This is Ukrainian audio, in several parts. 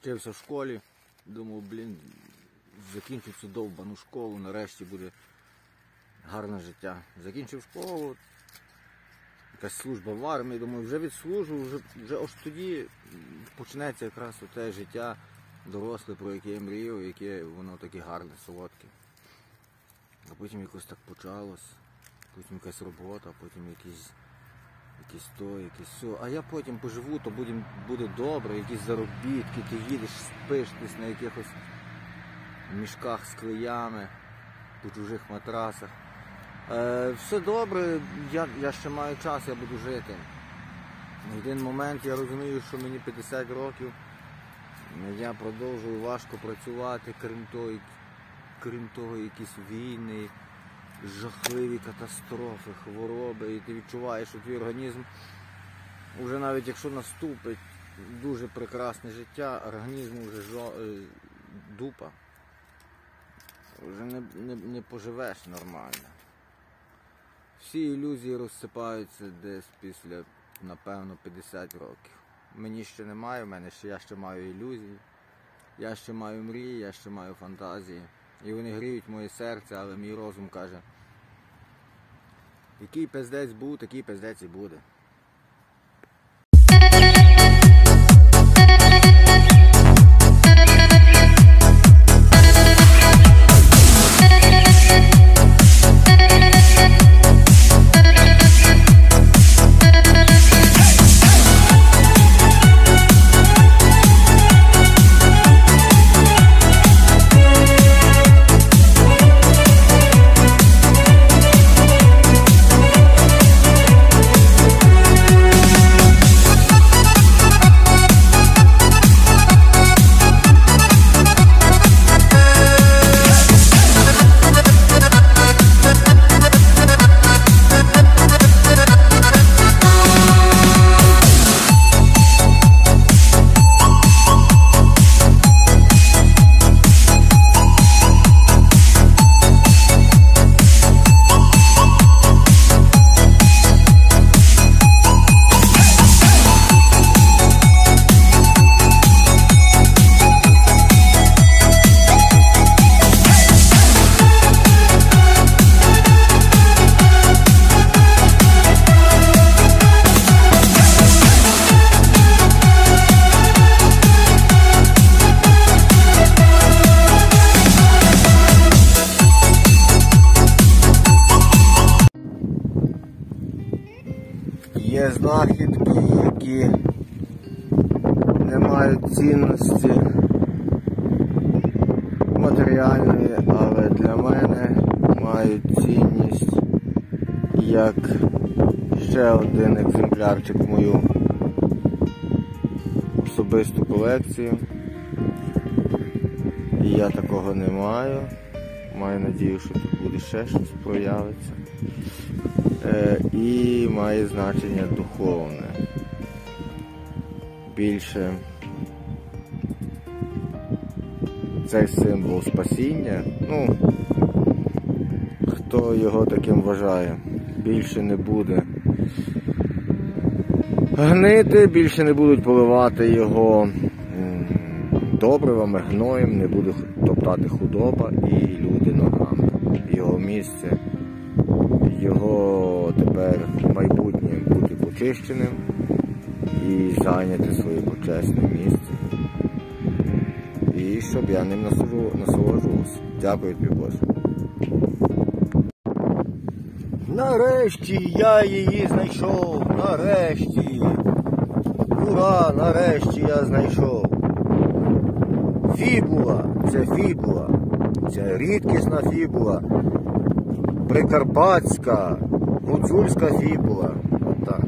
Вчився в школі, думав, закінчу цю довбану школу, нарешті буде гарне життя. Закінчив школу, якась служба в армії, думаю, вже відслужу, вже ось тоді почнеться якраз те життя доросле, про яке я мріяв, яке воно таке гарне, солодке. А потім якось так почалось, потім якась робота, потім якісь то, якісь все. А я потім поживу, то буде добре, якісь заробітки, ти їдеш, спиш десь на якихось мішках з клеями, по чужих матрасах. Все добре, я ще маю час, я буду жити. В один момент я розумію, що мені 50 років, я продовжую важко працювати, крім того якісь війни, жахливі катастрофи, хвороби, і ти відчуваєш, що твій організм, вже навіть якщо наступить дуже прекрасне життя, організму вже дупа, вже не поживеш нормально. Всі ілюзії розсипаються десь після, напевно, 50 років. Мені ще немає, я ще маю ілюзії, я ще маю мрії, я ще маю фантазії. І вони гріють моє серце, але мій розум каже, який пиздець був, такий пиздець і буде. Є знахідки, які не мають цінності матеріальної, але для мене мають цінність як ще один екземплярчик в мою особисту колекцію. І я такого не маю. Маю надію, що тут буде ще щось проявиться. І має значення духовне. Більше цей символ спасіння, хто його таким вважає, більше не буде гнити, більше не будуть поливати його добривами, гноєм, не буде топтати худоба і люди ногами. Його місце, його тепер майбутнє бути почищеним і зайняти своє почесне місце. І щоб я ним насолоджувався. Дякую тобі, Боже. Нарешті я її знайшов, нарешті. Ура, нарешті я знайшов. Фібула, це фібула. Це рідкісна фібула. Прикарпатська, гуцульська фібула. Отак.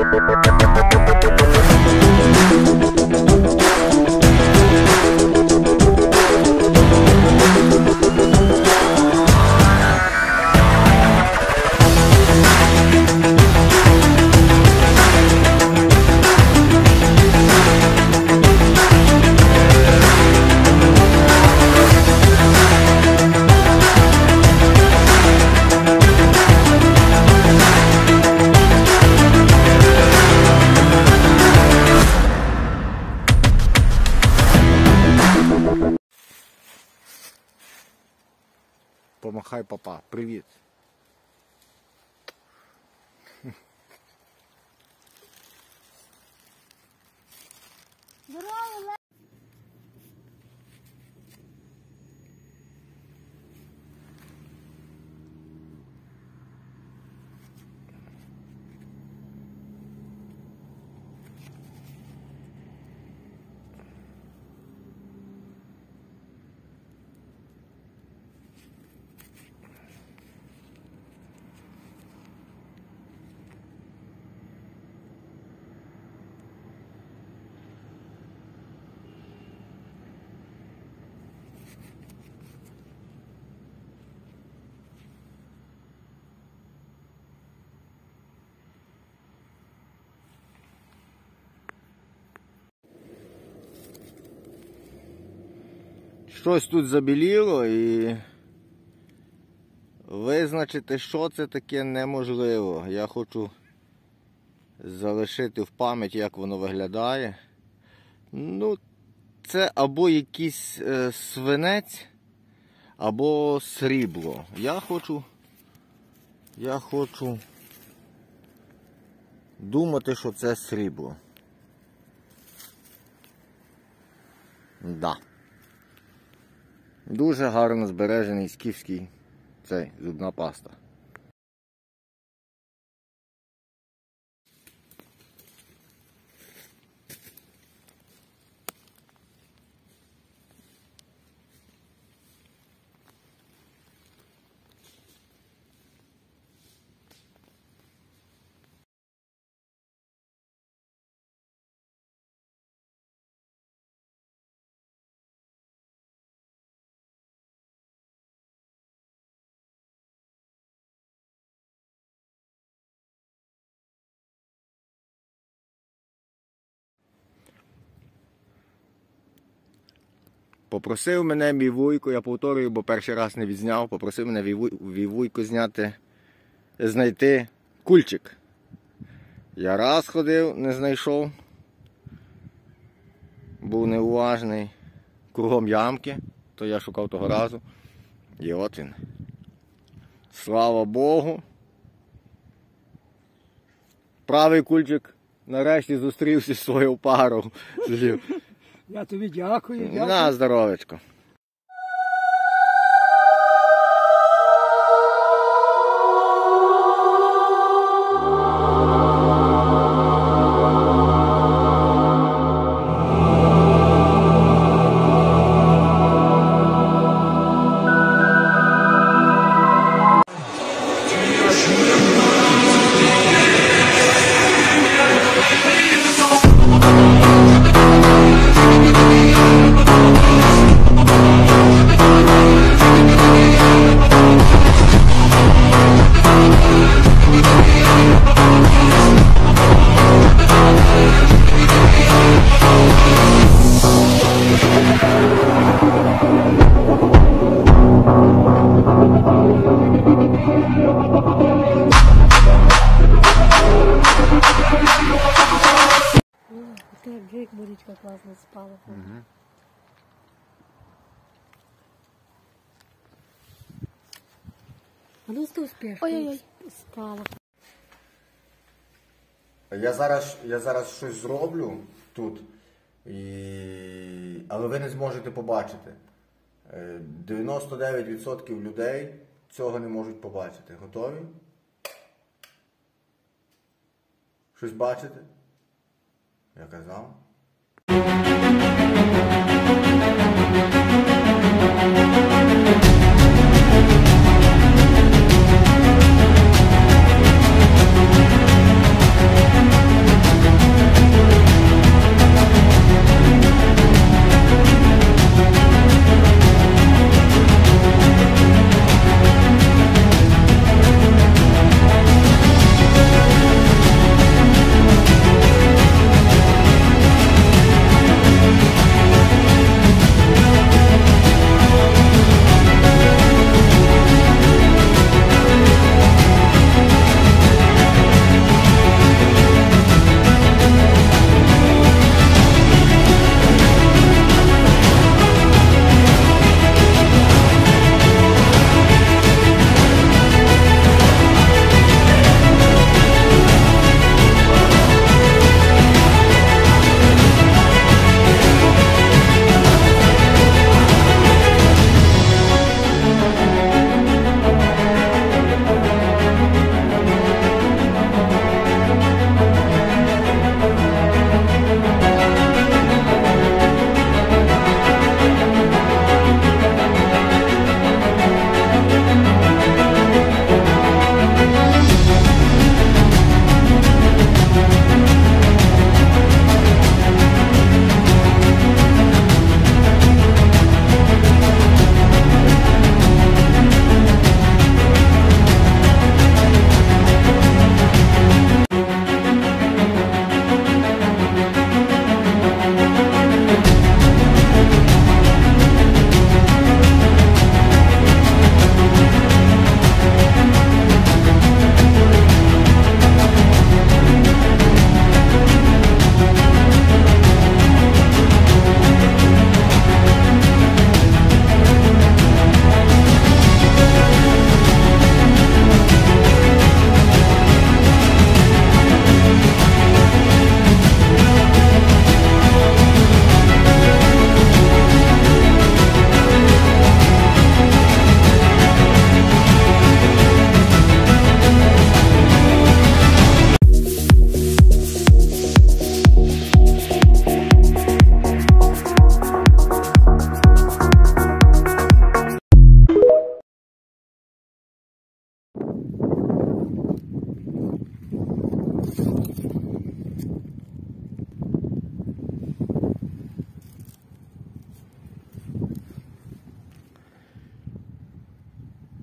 Помахай папа. Привіт. Здорово, Щось тут забіліло і визначити, що це таке, неможливо. Я хочу залишити в пам'ять, як воно виглядає. Ну, це або якийсь свинець, або срібло. Я хочу думати, що це срібло. Да. Дуже гарно збережений скіфський зубна паста. Попросив мене мій вуйко, я повторюю, бо перший раз не відзняв, попросив мене мій вуйко знайти кульчик. Я раз ходив, не знайшов, був неуважний, кругом ямки, то я шукав того разу. І от він. Слава Богу. Правий кульчик нарешті зустрівся зі своєю парою. Я тобі дякую. На здоровечко. Боречка классно спала. Угу. А ну что успеешь? Ой-ой-ой. Спала. Я зараз щось зроблю тут, але ви не зможете побачити. 99% людей цього не можуть побачити. Готові? Щось бачите? Я казав.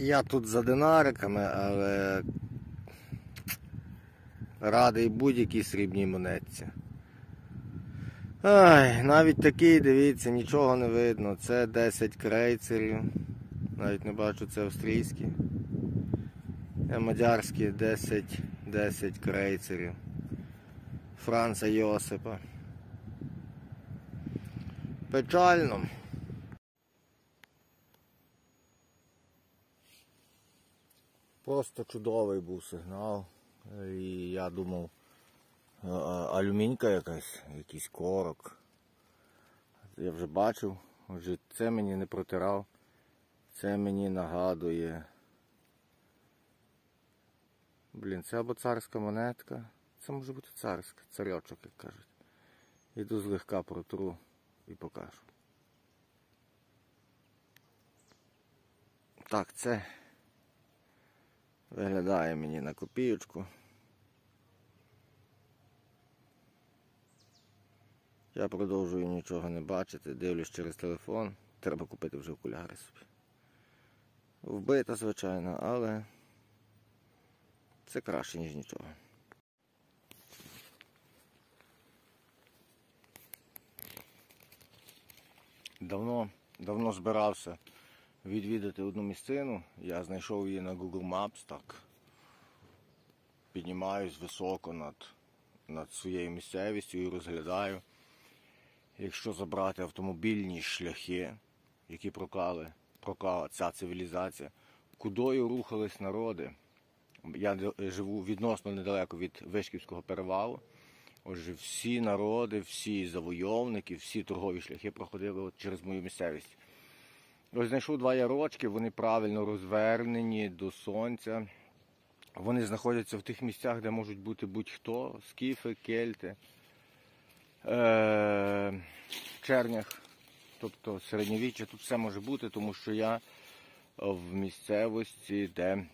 Я тут за динариками, але радий будь-якій срібній монетці. Ай, навіть такий, дивіться, нічого не видно. Це 10 крейцерів. Навіть не бачу, це австрійські. Мадярські 10 крейцерів. Франца Йосипа. Печально. Просто чудовий був сигнал. І я думав, алюмінька якась, якийсь корок. Я вже бачив, отже, це мені не протирав. Це мені нагадує. Блін, це або царська монетка. Це може бути царська, царьочок, як кажуть. Іду злегка протру і покажу. Так, це виглядає мені на копієчку. Я продовжую нічого не бачити, дивлюсь через телефон. Треба купити вже окуляри собі. Вбита, звичайно, але це краще, ніж нічого. Давно збирався відвідати одну місцину. Я знайшов її на Google Maps, так. Піднімаюсь високо над своєю місцевістю і розглядаю. Якщо забрати автомобільні шляхи, які проклала ця цивілізація, кудою рухались народи. Я живу відносно недалеко від Вишківського перевалу. Отже, всі народи, всі завойовники, всі торгові шляхи проходили от через мою місцевість. Ось знайшов 2 ярочки, вони правильно розвернені до сонця. Вони знаходяться в тих місцях, де можуть бути будь-хто, скіфи, кельти, чернях, тобто середньовіччя, тут все може бути, тому що я в місцевості, де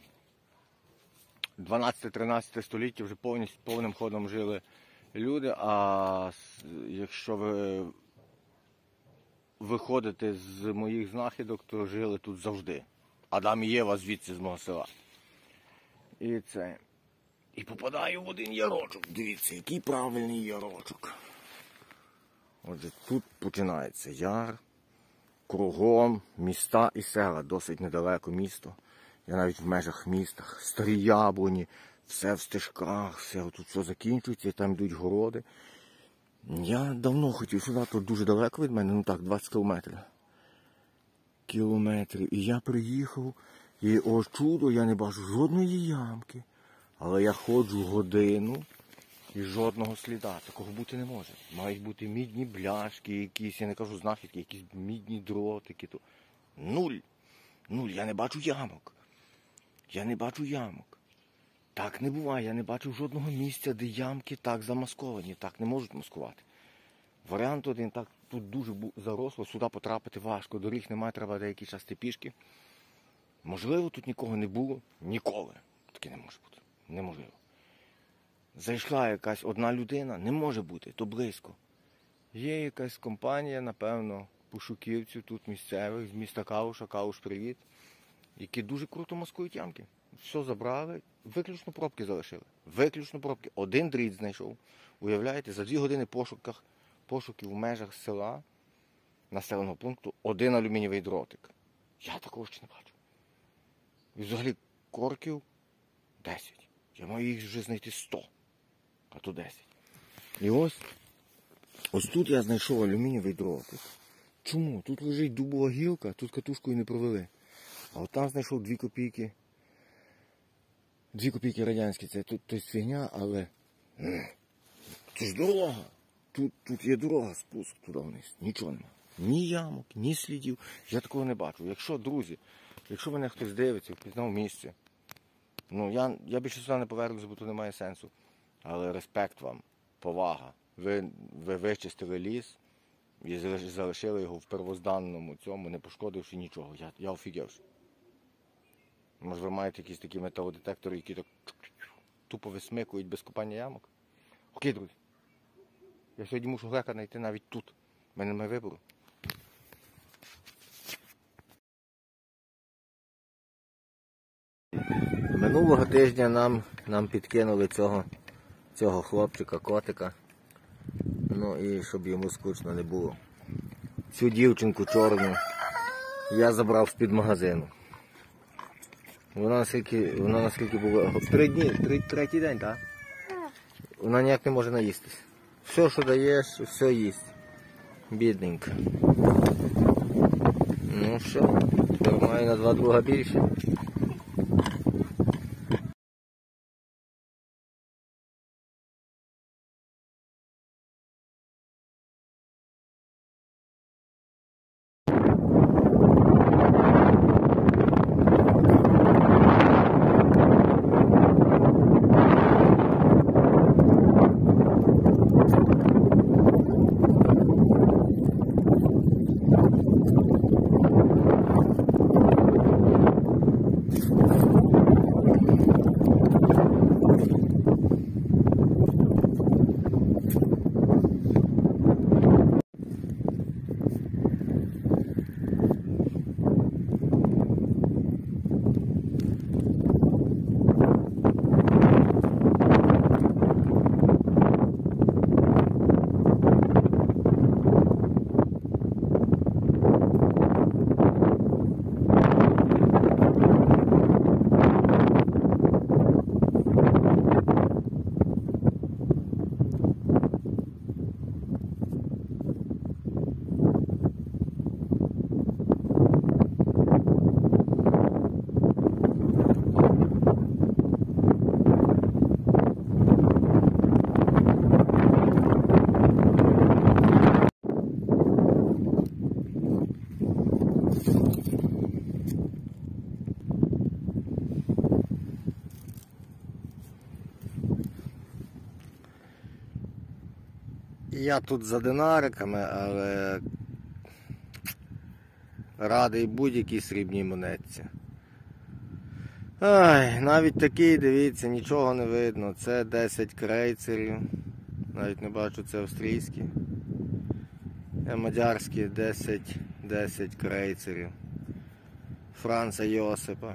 12-13 століття вже повним ходом жили люди, а якщо ви виходите з моїх знахідок, то жили тут завжди. Адам і Єва звідси з мого села. І попадаю в один ярочок. Дивіться, який правильний ярочок. Отже, тут починається яр, кругом міста і села, досить недалеко місто. Я навіть в межах міста, старі яблуні, все в стежках, все тут все закінчується, і там йдуть городи. Я давно хотів сюди, тут дуже далеко від мене, ну так, 20 кілометрів. І я приїхав, і о чудо, я не бачу жодної ямки. Але я ходжу годину і жодного сліда. Такого бути не може. Мають бути мідні бляшки якісь, я не кажу знахідки, якісь мідні дротики. Нуль. Я не бачу ямок. Так не буває, я не бачу жодного місця, де ямки так замасковані. Так не можуть маскувати. Варіант один, так тут дуже заросло, сюди потрапити важко, доріг немає, треба деякий час йти пішки. Можливо, тут нікого не було. Ніколи. Таке не може бути. Неможливо. Зайшла якась одна людина, не може бути, то близько. Є якась компанія, напевно, пошуківців тут місцевих, з міста Калуша, Калуш привіт, які дуже круто маскують ямки. Все забрали, виключно пробки залишили. Виключно пробки. Один дріт знайшов. Уявляєте, за 2 години пошуків в межах села, населеного пункту, 1 алюмінієвий дротик. Я такого ще не бачу. І взагалі корків 10. Я маю їх вже знайти 100, а то 10. І ось тут я знайшов алюмінієвий дротик. Чому? Тут лежить дубова гілка, тут катушкою не провели. А от там знайшов 2 копійки. 2 копійки радянські, це тут фігня, але це ж дорога. Тут є дорога, спуск туди вниз. Нічого нема. Ні ямок, ні слідів. Я такого не бачу. Якщо, друзі, якщо мене хтось дивиться, впізнав місце, ну я більше сюди не повернусь, бо тут немає сенсу. Але респект вам, повага. Ви вичистили ліс і залишили його в первозданному цьому, не пошкодивши нічого. Я офігівши. Може ви маєте якісь такі металодетектори, які так тупо висмикують без копання ямок? Окей, друзі. Я сьогодні мушу глека знайти навіть тут. У мене немає вибору. тижня нам підкинули цього хлопчика, котика. Ну і щоб йому скучно не було. Цю дівчинку чорну я забрав з-під магазину. Вона наскільки була... 3 дні, третій день, так? Вона ніяк не може наїстись. Все, що даєш, все їсть. Бідненька. Ну все, тепер маю на 2 друга більше. Я тут за динариками, але радий будь-якій срібній монетці. Ай, навіть такий, дивіться, нічого не видно. Це 10 крейцерів. Навіть не бачу, це австрійські. Мадярські 10 крейцерів. Франца Йосипа.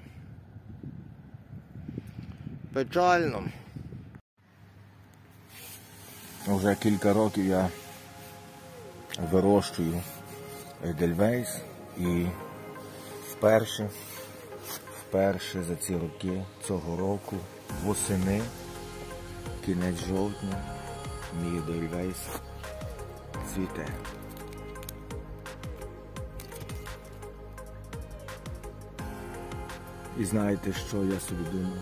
Печально. Уже кілька років я вирощую Едельвейс і вперше за ці роки, цього року, восени, кінець жовтня, мій Едельвейс цвіте. І знаєте, що я собі думаю?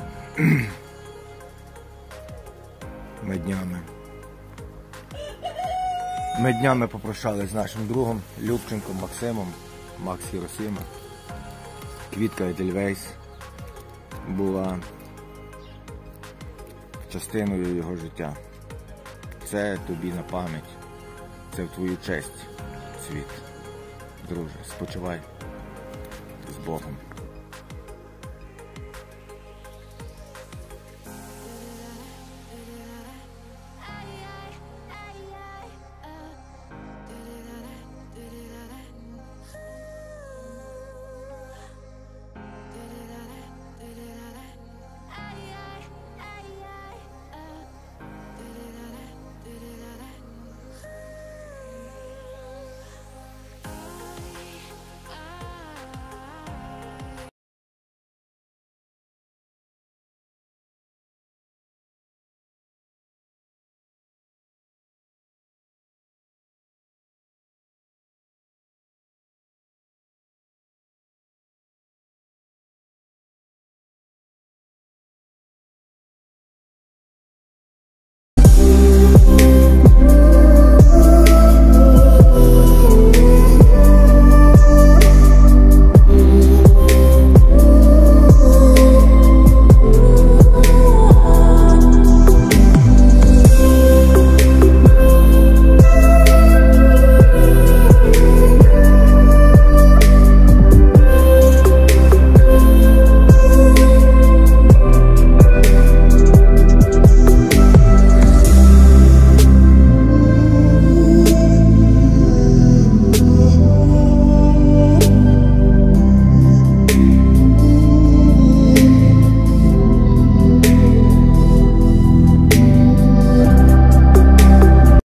Ми днями попрощались з нашим другом Любченком Максимом, Макс Хіросіма. Квітка Едельвейс була частиною його життя. Це тобі на пам'ять, це в твою честь, світ. Друже, спочивай з Богом.